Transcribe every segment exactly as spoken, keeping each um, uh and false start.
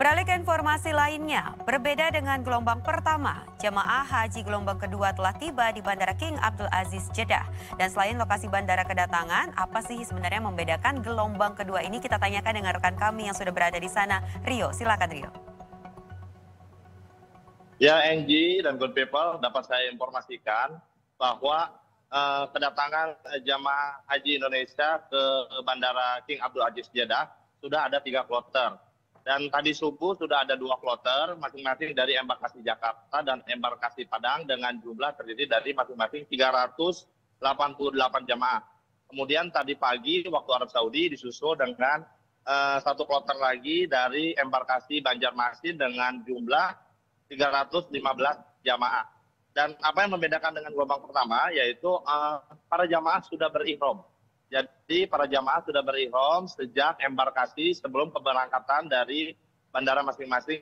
Beralih ke informasi lainnya, berbeda dengan gelombang pertama, jemaah haji gelombang kedua telah tiba di Bandara King Abdul Aziz Jeddah. Dan selain lokasi bandara kedatangan, apa sih sebenarnya membedakan gelombang kedua ini? Kita tanyakan dengan rekan kami yang sudah berada di sana, Rio. Silakan Rio. Ya, Angie dan good people, dapat saya informasikan bahwa eh, kedatangan jemaah haji Indonesia ke Bandara King Abdul Aziz Jeddah sudah ada tiga kloter. Dan tadi subuh sudah ada dua kloter, masing-masing dari embarkasi Jakarta dan embarkasi Padang dengan jumlah terdiri dari masing-masing tiga ratus delapan puluh delapan jemaah. Kemudian tadi pagi waktu Arab Saudi disusul dengan uh, satu kloter lagi dari embarkasi Banjarmasin dengan jumlah tiga ratus lima belas jemaah. Dan apa yang membedakan dengan gelombang pertama yaitu uh, para jemaah sudah berihram. Jadi para jamaah sudah berihram sejak embarkasi sebelum keberangkatan dari bandara masing-masing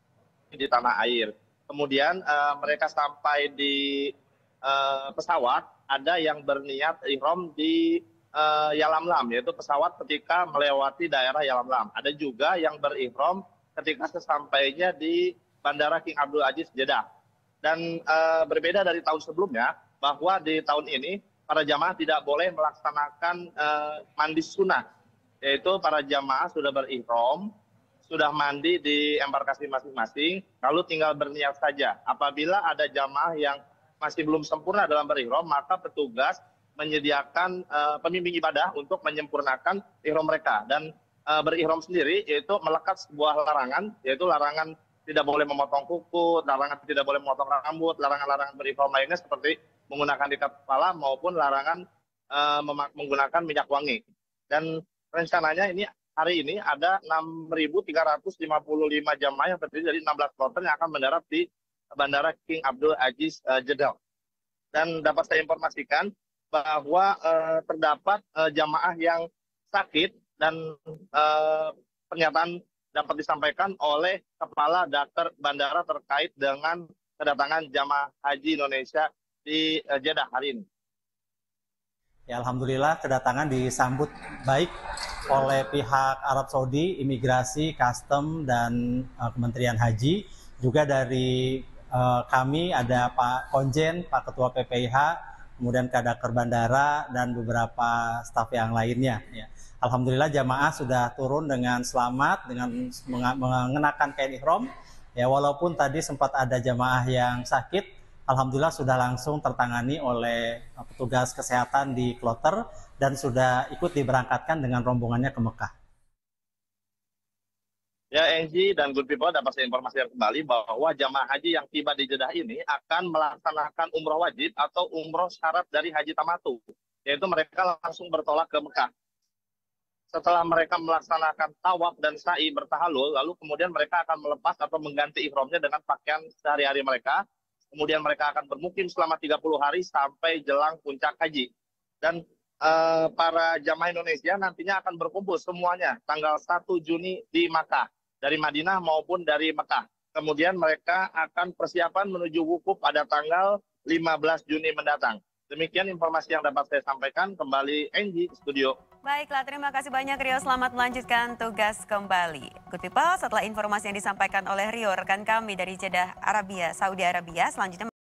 di tanah air. Kemudian uh, mereka sampai di uh, pesawat, ada yang berniat ihram di uh, Yalamlam, yaitu pesawat ketika melewati daerah Yalamlam. Ada juga yang berihram ketika sesampainya di Bandara King Abdul Aziz Jeddah. Dan uh, berbeda dari tahun sebelumnya, bahwa di tahun ini para jamaah tidak boleh melaksanakan uh, mandi sunnah, yaitu para jamaah sudah berihram, sudah mandi di embarkasi masing-masing, lalu tinggal berniat saja. Apabila ada jamaah yang masih belum sempurna dalam berihram, maka petugas menyediakan uh, pembimbing ibadah untuk menyempurnakan ihram mereka. Dan uh, berihram sendiri yaitu melekat sebuah larangan, yaitu larangan tidak boleh memotong kuku, larangan tidak boleh memotong rambut, larangan-larangan berihram lainnya seperti menggunakan ikat kepala maupun larangan uh, menggunakan minyak wangi. Dan rencananya ini hari ini ada enam ribu tiga ratus lima puluh lima jamaah yang terdiri dari enam belas kloter yang akan mendarat di Bandara King Abdul Aziz uh, Jeddah. Dan dapat saya informasikan bahwa uh, terdapat uh, jamaah yang sakit dan uh, pernyataan dapat disampaikan oleh Kepala Dakter Bandara terkait dengan kedatangan jamaah haji Indonesia di Jeddah hari ini. Ya, alhamdulillah kedatangan disambut baik oleh pihak Arab Saudi, imigrasi, custom, dan uh, Kementerian Haji. Juga dari uh, kami ada Pak Konjen, Pak Ketua P P I H, kemudian Kadaker Bandara, dan beberapa staf yang lainnya. Ya. Alhamdulillah jamaah sudah turun dengan selamat, dengan mengenakan kain ihram. Ya, walaupun tadi sempat ada jamaah yang sakit, alhamdulillah sudah langsung tertangani oleh petugas kesehatan di kloter dan sudah ikut diberangkatkan dengan rombongannya ke Mekah. Ya, Angie dan good people, dapat saya informasikan kembali bahwa jamaah haji yang tiba di Jeddah ini akan melaksanakan umroh wajib atau umroh syarat dari haji tamatu, yaitu mereka langsung bertolak ke Mekah. Setelah mereka melaksanakan tawaf dan sa'i bertahalul, lalu kemudian mereka akan melepas atau mengganti ihramnya dengan pakaian sehari-hari mereka. Kemudian mereka akan bermukim selama tiga puluh hari sampai jelang puncak haji. Dan uh, para jamaah Indonesia nantinya akan berkumpul semuanya tanggal satu Juni di Makkah, dari Madinah maupun dari Mekah. Kemudian mereka akan persiapan menuju wukuf pada tanggal lima belas Juni mendatang. Demikian informasi yang dapat saya sampaikan. Kembali Angie, studio. Baiklah, terima kasih banyak Rio. Selamat melanjutkan tugas kembali. Good people, setelah informasi yang disampaikan oleh Rio, rekan kami dari Jeddah, Arabia, Saudi Arabia, selanjutnya